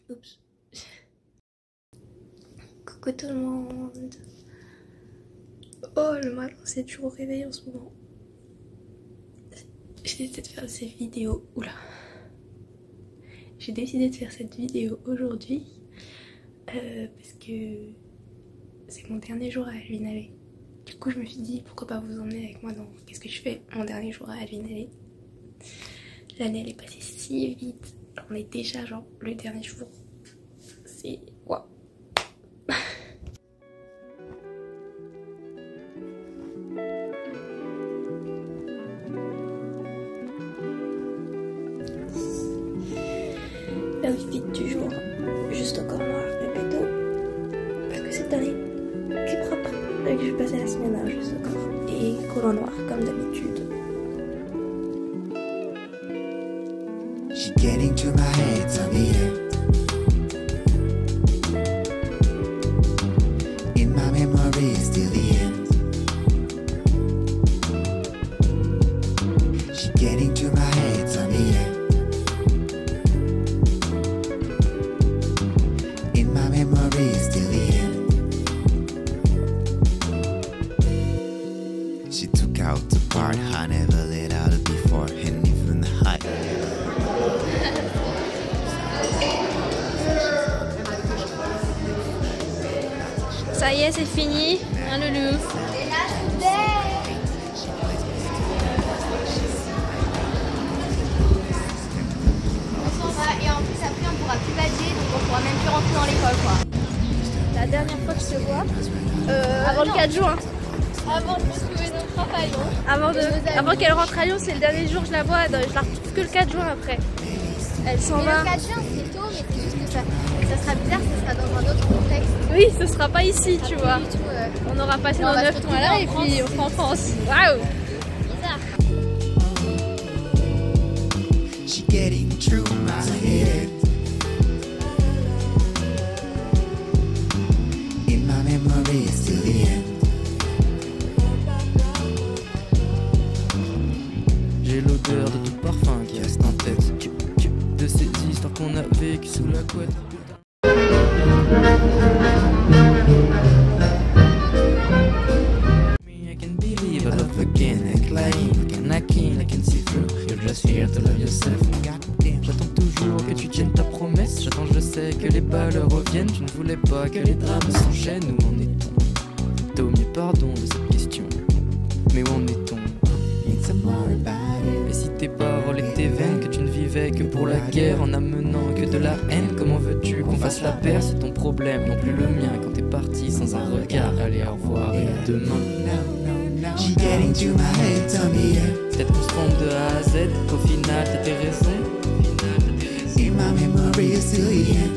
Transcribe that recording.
Oups. Coucou tout le monde. Oh, le matin c'est toujours au réveil en ce moment. J'ai décidé de faire cette vidéo. Oula. J'ai décidé de faire cette vidéo aujourd'hui parce que c'est mon dernier jour à Alvinalé. Du coup je me suis dit pourquoi pas vous emmener avec moi dans qu'est-ce que je fais mon dernier jour à Alvinalé. L'année elle est passée si vite. On est déjà genre le dernier jour. C'est waouh. L'outfit du jour, juste encore noir de béto, parce que cette année c'est propre, donc je vais passer la semaine à juste encore, et collant noir comme d'habitude. She getting to my head, tell me in my memory still the end. She getting to my head, tell me in my memory still the end. She took out the part I never let out before, and even higher. Ça y est, c'est fini, hein Loulou? Et en plus après on pourra plus badger, donc on pourra même plus rentrer dans l'école quoi. La dernière fois que je te vois, avant le 4 juin. Avant de retrouver notre prof à Lyon. Avant qu'elle rentre à Lyon, c'est le dernier jour que je la vois, je la retrouve que le 4 juin après. Elle s'en va. Le 4 juin c'est tôt, mais c'est juste que ça sera bizarre, ça sera dans un autre contexte. Oui, ce sera pas ici, tu vois. Du tout, On aura passé on nos va 9 se mois là et retrouver puis on sera en France. Waouh! bizarre. She getting through my head. In my memory still the end. J'ai l'odeur de tout parfum qui reste en tête. De ces histoires qu'on a vécues sous la couette. I can believe I love again, I can see through. You're just here to love yourself. J'attends toujours que tu tiennes ta promesse. J'attends, je sais que les balles reviennent. Tu ne voulais pas que les drames s'enchaînent. Où en est-on? Tommy, pardon de cette question. Mais où en est-on? Et si tes paroles étaient vaines, que tu ne vivais que pour la guerre, en amenant que de la haine, comment veux-tu qu'on fasse la paire? C'est ton problème, non plus le mien. Quand t'es parti sans un regard, allez au revoir et à demain. She getting to my head, tell me Peut-être qu'on se trompe de A à Z, qu'au final t'as tes raisons. in my memory still the end.